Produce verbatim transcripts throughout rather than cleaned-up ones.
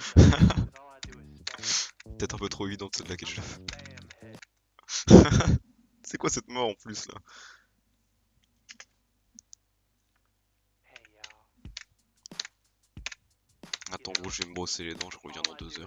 Peut-être un peu trop évidente celle-là que je la fais. C'est quoi cette mort en plus là? Attends gros, je vais me brosser les dents, je reviens dans deux heures.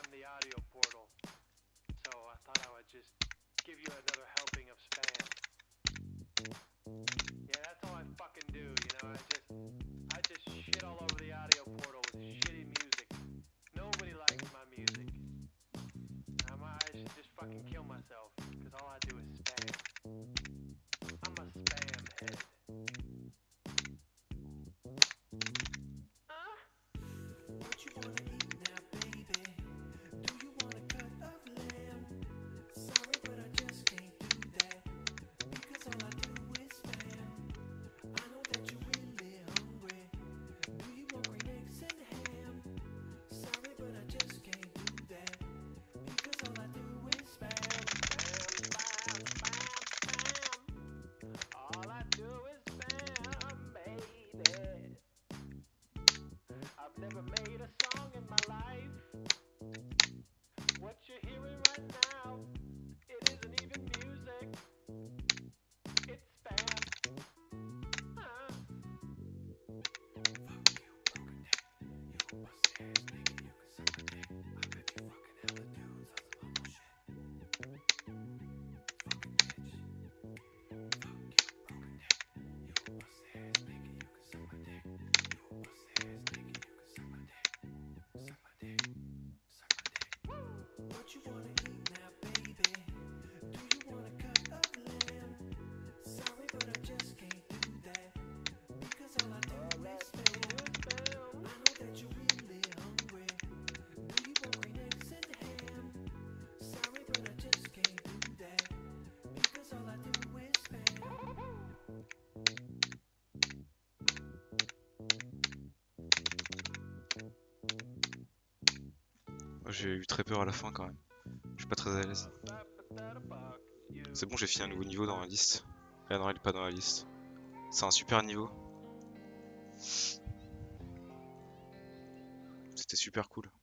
J'ai eu très peur à la fin quand même. Je suis pas très à l'aise. C'est bon, j'ai fini un nouveau niveau dans la liste. Ah non, il est pas dans la liste. C'est un super niveau. C'était super cool.